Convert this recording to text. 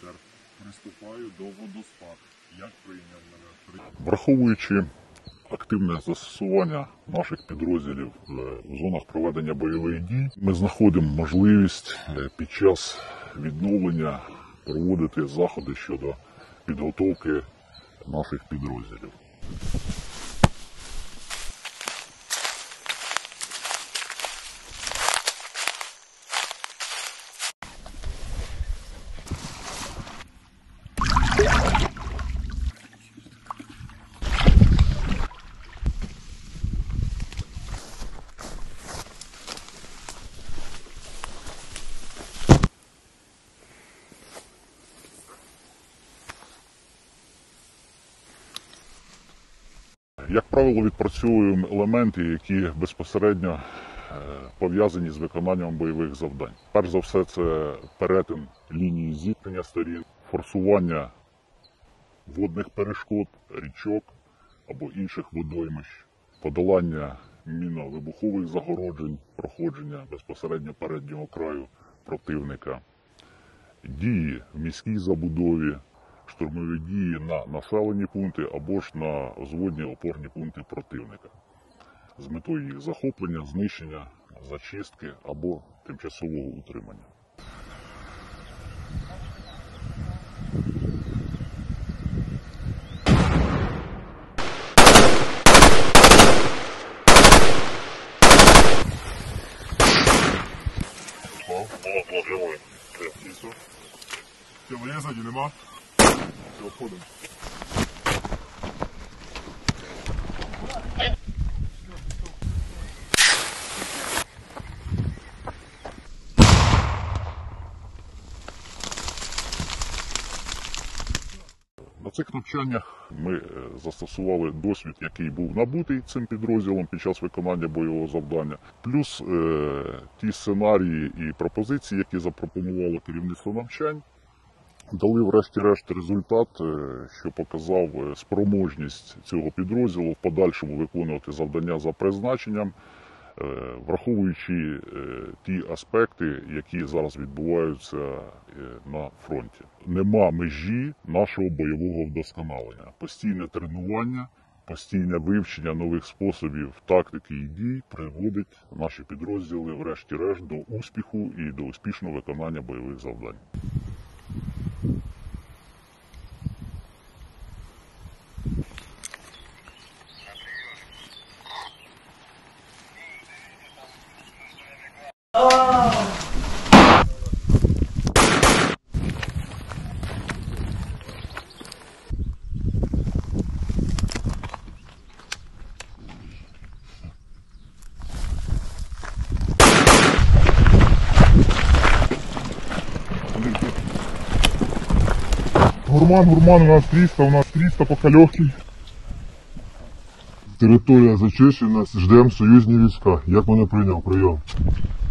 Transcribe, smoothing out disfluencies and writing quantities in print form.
Вітер. Приступаю до водоспаду. Як прийняв мене? Враховуючи активне застосування наших підрозділів в зонах проведення бойових дій, ми знаходимо можливість під час відновлення проводити заходи щодо підготовки наших підрозділів. Як правило, відпрацьовуємо елементи, які безпосередньо пов'язані з виконанням бойових завдань. Перш за все, це перетин лінії зіткнення сторін, форсування водних перешкод, річок або інших водоймищ, подолання мінно-вибухових загороджень, проходження безпосередньо переднього краю противника, дії в міській забудові, штурмові дії на населені пункти або ж на зводні опорні пункти противника з метою їх захоплення, знищення, зачистки або тимчасового утримання. Тіло є ззаді, нема? Все, входимо. На цих навчаннях ми застосували досвід, який був набутий цим підрозділом під час виконання бойового завдання, плюс ті сценарії і пропозиції, які запропонувало керівництво навчань, дали врешті-решт результат, що показав спроможність цього підрозділу в подальшому виконувати завдання за призначенням, враховуючи ті аспекти, які зараз відбуваються на фронті. Нема межі нашого бойового вдосконалення. Постійне тренування, постійне вивчення нових способів тактики і дій приводить наші підрозділи врешті-решт до успіху і до успішного виконання бойових завдань. Гурман, у нас 300 поки легкий. Територія зачищена, ждемо союзні війська. Як мене прийняв? Прийом.